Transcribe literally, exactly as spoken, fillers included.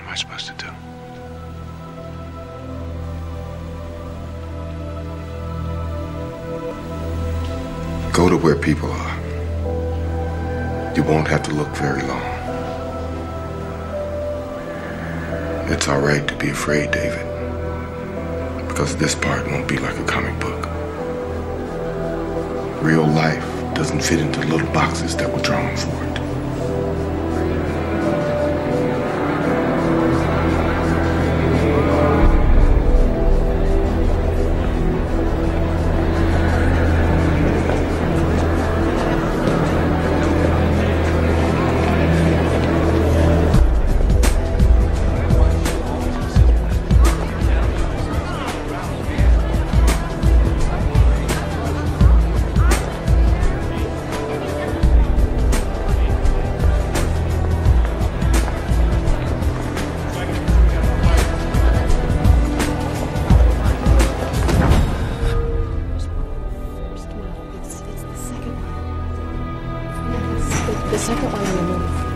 I supposed to do? Go to where people are. You won't have to look very long. It's all right to be afraid, David, because this part won't be like a comic book. Real life doesn't fit into little boxes that were drawn for it. The second one on the move.